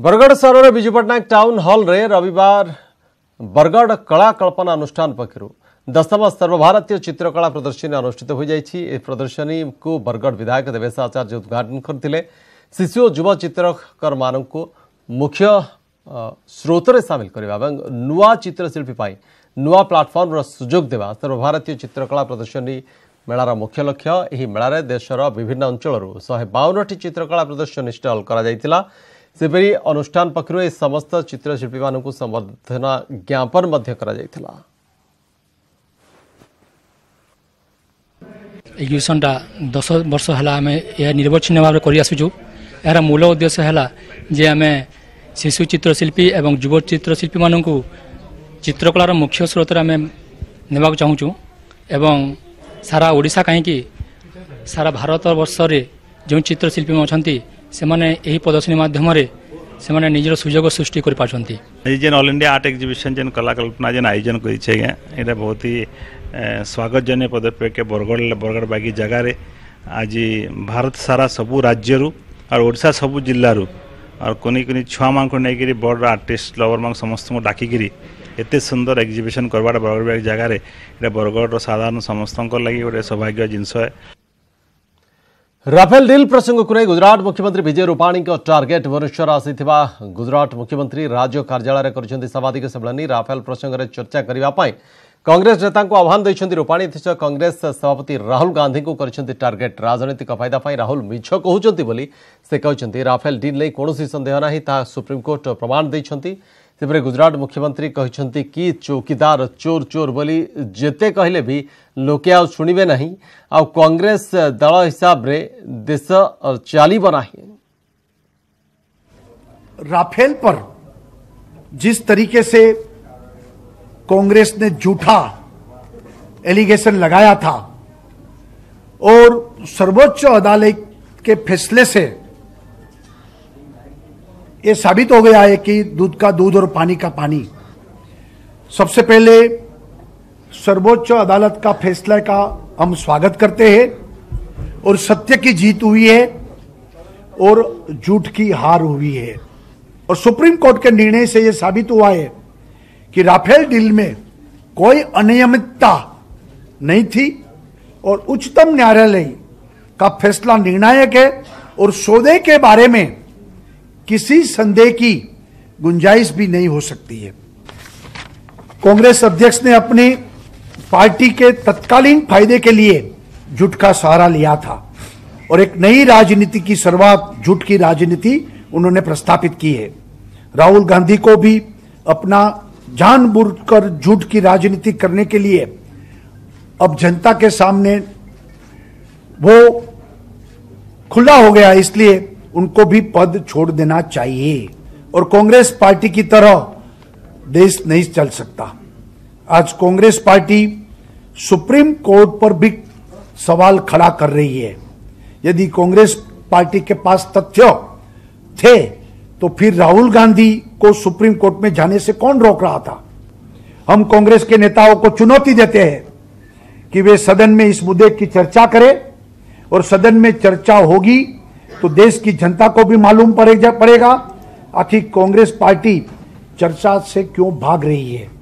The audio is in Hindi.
बरगढ़ सहर विजु पट्टनायक टाउन हॉल रे रविवार बरगढ़ कला कल्पना अनुष्ठान पक्षर 10th सर्वभारतीय चित्रकला प्रदर्शनी अनुष्ठित हो जाएगी। प्रदर्शनी को बरगढ़ विधायक देवेश आचार्य उद्घाटन करते शिशु और युवा चित्रकर मान मुख्य स्रोत में सामिल करने नुआ चित्रशिल्पी नुआ प्लाटफर्म सुजोग देवा सर्वभारतीय चित्रकला प्रदर्शनी मेलार मुख्य लक्ष्य। यह मेलार देशर विभिन्न अंचल 152टी चित्रकला प्रदर्शनी स्टल कर सेपरी अनुष्ठान पक्षर समस्त चित्रशिल्पी मानक संबर्धना ज्ञापन एग्जिबिशनटा 10 वर्ष है आम यह निर्वच्छिन्न भाव कर आसुचु। यार मूल उद्देश्य है जे आम शिशु चित्रशिल्पी एवं युव चित्रशिल्पी मानक चित्रकलार मुख्य स्रोत आम नेबा चाहूँ एवं सारा ओडिशा कहीं सारा भारत वर्ष रे जो चित्रशिल्पी अच्छा से माने यही प्रदर्शनी माध्यम से माने निजर सुजोग सृष्टि कर पार्टी। जेन ऑल इंडिया आर्ट एग्जिबिशन जेन कला कल्पना जेन आयोजन कर बहुत ही स्वागतजन्य पदक्षेप बरगढ़ बाकी जगार आज भारत सारा सबू राज्य और ओडिशा सबू जिल्लारू और कोनी कोनी छुआ मान को नहीं बड़ आर्टिस्ट लवर मान समस्त को डाकिकी एत सुंदर एग्जिबिशन करवाटा बरगढ़ बाकी जगार बरगढ़ साधारण समस्त लगी गोटे सौभाग्य जिनस है। राफेल डील प्रसंग को नहीं गुजरात मुख्यमंत्री विजय रूपाणी टार्गेट भुवनेश्वर आसीथिबा गुजरात मुख्यमंत्री राज्य कार्यालय कर सांबादिक सम्मेलन राफेल प्रसंग में चर्चा करने कांग्रेस नेता को आह्वान देते रूपाणी। कांग्रेस सभापति राहुल गांधी को कर टार्गेट राजनीतिक फायदा राहुल मिछ कहते बोली से कहते राफेल डील नहीं कौन संदेह ना सुप्रीमकोर्ट प्रमाण देते। सेपरे गुजरात मुख्यमंत्री कहते कि चौकीदार चोर चोर बोली जेते कहले भी लोके आ शुणवे नहीं आ कांग्रेस दल हिसाब रे देश चलिब नहीं। राफेल पर जिस तरीके से कांग्रेस ने झूठा एलिगेशन लगाया था और सर्वोच्च अदालत के फैसले से ये साबित हो गया है कि दूध का दूध और पानी का पानी। सबसे पहले सर्वोच्च अदालत का फैसला का हम स्वागत करते हैं और सत्य की जीत हुई है और झूठ की हार हुई है। और सुप्रीम कोर्ट के निर्णय से यह साबित हुआ है कि राफेल डील में कोई अनियमितता नहीं थी और उच्चतम न्यायालय का फैसला निर्णायक है और सौदे के बारे में किसी संदेह की गुंजाइश भी नहीं हो सकती है। कांग्रेस अध्यक्ष ने अपनी पार्टी के तत्कालीन फायदे के लिए झूठ का सहारा लिया था और एक नई राजनीति की शुरुआत झूठ की राजनीति उन्होंने प्रस्तापित की है। राहुल गांधी को भी अपना जानबूझकर झूठ की राजनीति करने के लिए अब जनता के सामने वो खुला हो गया, इसलिए उनको भी पद छोड़ देना चाहिए और कांग्रेस पार्टी की तरह देश नहीं चल सकता। आज कांग्रेस पार्टी सुप्रीम कोर्ट पर भी सवाल खड़ा कर रही है। यदि कांग्रेस पार्टी के पास तथ्य थे तो फिर राहुल गांधी को सुप्रीम कोर्ट में जाने से कौन रोक रहा था। हम कांग्रेस के नेताओं को चुनौती देते हैं कि वे सदन में इस मुद्दे की चर्चा करें और सदन में चर्चा होगी तो देश की जनता को भी मालूम पड़ेगा आखिर कांग्रेस पार्टी चर्चा से क्यों भाग रही है।